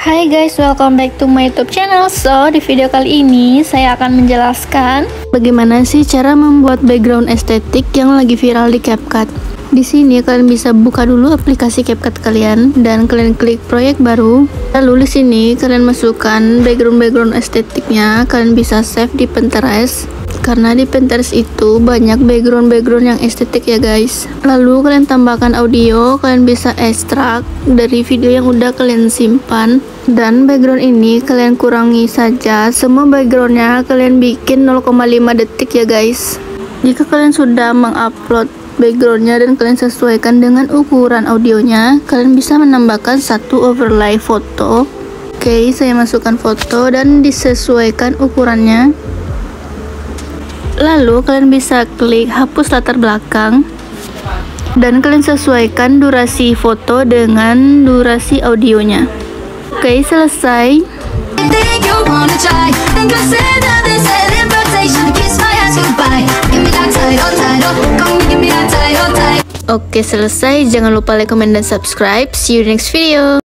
Hai guys, welcome back to my YouTube channel. So, di video kali ini saya akan menjelaskan bagaimana sih cara membuat background estetik yang lagi viral di CapCut. Di sini kalian bisa buka dulu aplikasi CapCut kalian dan kalian klik proyek baru. Lalu di sini kalian masukkan background estetiknya. Kalian bisa save di Pinterest. Karena di Pinterest itu banyak background yang estetik ya guys. Lalu kalian tambahkan audio, kalian bisa ekstrak dari video yang udah kalian simpan. Dan background ini kalian kurangi saja, semua backgroundnya kalian bikin 0,5 detik ya guys. Jika kalian sudah mengupload backgroundnya dan kalian sesuaikan dengan ukuran audionya, kalian bisa menambahkan satu overlay foto. Oke, saya masukkan foto dan disesuaikan ukurannya. Lalu kalian bisa klik hapus latar belakang dan kalian sesuaikan durasi foto dengan durasi audionya. Oke, selesai. Oke, selesai. Jangan lupa like, comment, dan subscribe. See you next video.